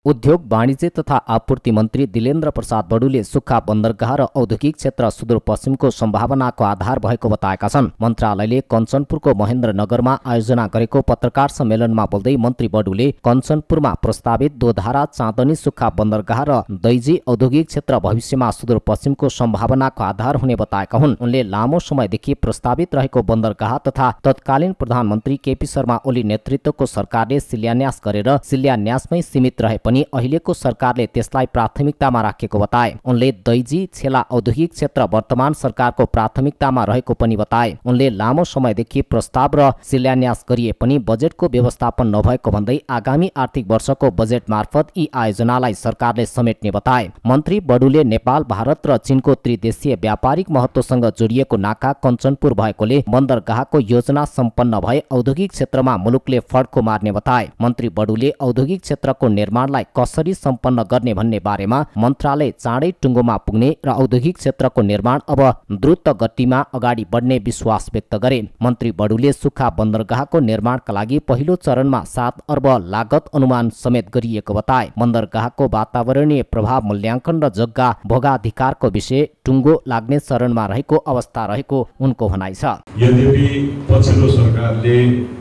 उद्योग वाणिज्य तथा आपूर्ति मन्त्री दिलेन्द्र प्रसाद बडुले सुक्खा बन्दरगाह र औद्योगिक क्षेत्र सुदूरपश्चिमको सम्भावनाको आधार भएको बताएका छन्। मन्त्रालयले कञ्चनपुरको महेन्द्रनगरमा आयोजना गरेको पत्रकार सम्मेलनमा बोल्दै मन्त्री बडुले कञ्चनपुरमा प्रस्तावित दोधारा चाँदनी सुक्खा बन्दरगाह र दैजी औद्योगिक क्षेत्र भविष्यमा सुदूरपश्चिमको सम्भावनाको आधार हुने बताएका हुन्। उनले लामो समयदेखि प्रस्तावित रहेको बन्दरगाह तथा तत्कालीन प्रधानमन्त्री केपी शर्मा ओली नेतृत्वको सरकारले शिलान्यास गरेर शिलान्यासमै सीमित रहे पनि अहिलेको सरकारले त्यसलाई प्राथमिकतामा राखेको बताए। उनले दैजी छेला औद्योगिक क्षेत्र वर्तमान सरकारको प्राथमिकतामा रहेको पनि बताए। उनले लामो समयदेखि प्रस्ताव र शिलान्यास गरिए पनि बजेटको व्यवस्थापन नभएको भन्दै आगामी आर्थिक वर्षको बजेट मार्फत यी आयोजनालाई सरकारले समेट्ने बताए। मन्त्री बडुले नेपाल, भारत र चीनको त्रिदेशीय व्यापारिक महत्त्वसँग जोडिएको नाका कञ्चनपुर भएकोले बन्दरगाहको योजना सम्पन्न भए औद्योगिक क्षेत्रमा मुलुकले फड्को मार्ने बताए। मन्त्री बडुले औद्योगिक क्षेत्रको निर्माणलाई कसरी सम्पन्न गर्ने भन्ने बारेमा मन्त्रालय चाँडै टुङ्गोमा पुग्ने र औद्योगिक क्षेत्रको निर्माण अब द्रुत गतिमा अगाडि बढ्ने विश्वास व्यक्त गरे। मन्त्री बडुले सुक्खा बन्दरगाहको निर्माणका लागि पहिलो चरणमा 7 अर्ब लागत अनुमान समेत गरिएको बताए। बन्दरगाहको वातावरणीय प्रभाव मूल्याङ्कन र जग्गा भोगाधिकारको विषय टुङ्गो लाग्ने चरणमा रहेको अवस्था रहेको उनको भनाइ छ। यद्यपि पछिल्लो सरकारले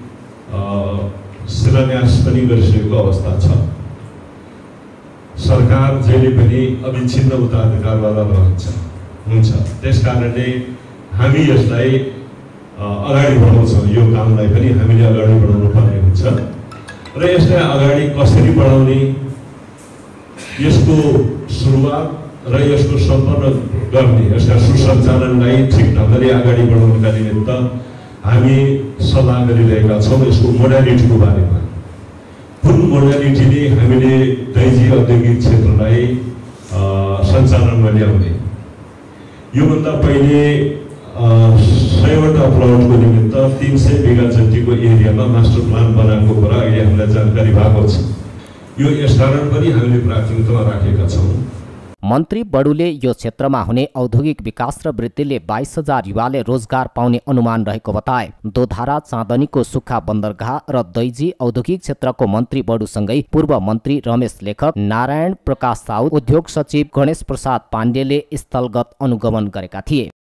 शिलान्यास पनि गरिसकेको अवस्था छ। सरकार जहिले पनि अविच्छिन्न उत्तराधिकारवाला हुन्छ। त्यसकारणले हामी यसलाई अगाडि बढाउँछौँ। यो कामलाई पनि हामीले अगाडि बढाउनु पर्ने हुन्छ र यसलाई अगाडि कसरी बढाउने, यसको सुरुवात र यसको सम्पन्न गर्ने, यसका सुसञ्चालनलाई ठिक ढङ्गले अगाडि बढाउनका निमित्त हामी सल्लाह गरिरहेका छौँ। यसको मोडालिटीको बारेमा कुन मोडालिटीले हामीले दैजी औद्योगिक क्षेत्रलाई सञ्चालनमा ल्याउने, योभन्दा पहिले 100वटा प्लटको निमित्त 300 बिघा जतिको एरियामा मास्टर प्लान बनाएको कुरा अहिले हामीलाई जानकारी भएको छ। यो यसकारण पनि हामीले प्राथमिकतामा राखेका छौँ। मन्त्री बडुले यो क्षेत्रमा हुने औद्योगिक विकास र वृद्धिले 22,000 युवाले रोजगार पाउने अनुमान रहेको बताए। दोधारा चाँदनीको सुक्खा बन्दरगाह र दैजी औद्योगिक क्षेत्रको मन्त्री बडुसँगै पूर्व मन्त्री रमेश लेखक, नारायण प्रकाश साउद, उद्योग सचिव गणेश प्रसाद पाण्डेले स्थलगत अनुगमन गरेका थिए।